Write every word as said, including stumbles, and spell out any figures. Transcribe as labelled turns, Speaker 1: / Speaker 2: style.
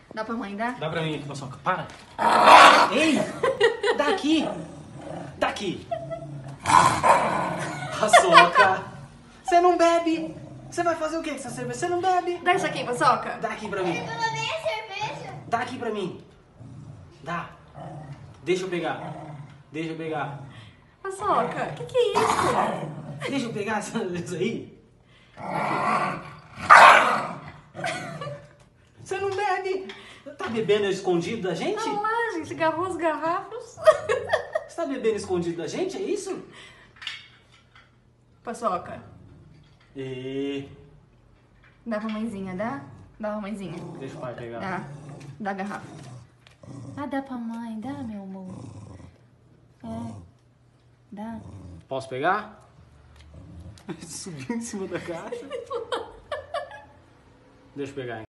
Speaker 1: Dá pra mãe, dá?
Speaker 2: Dá pra mim aqui, Paçoca. Para. Ei! Daqui! Daqui! Paçoca! Você não bebe! Você vai fazer o que com essa cerveja? Você não bebe!
Speaker 1: Dá isso aqui, Paçoca.
Speaker 2: Dá aqui pra mim.
Speaker 3: Eu tomei a cerveja.
Speaker 2: Dá aqui pra mim. Dá. Deixa eu pegar. Deixa eu pegar.
Speaker 1: Paçoca, o que, que é isso?
Speaker 2: Deixa eu pegar essa, isso aí. Você não bebe? Tá bebendo escondido da gente?
Speaker 1: Olha lá, gente, agarrou as garrafas.
Speaker 2: Você tá bebendo escondido da gente? É isso?
Speaker 1: Paçoca,
Speaker 2: E...
Speaker 1: dá pra mãezinha, dá? Dá pra mãezinha.
Speaker 2: Deixa o pai pegar.
Speaker 1: Dá. Dá a garrafa. Ah, dá pra mãe, dá, meu amor. É. Dá.
Speaker 2: Posso pegar? Subiu em cima da caixa. Deixa eu pegar, hein?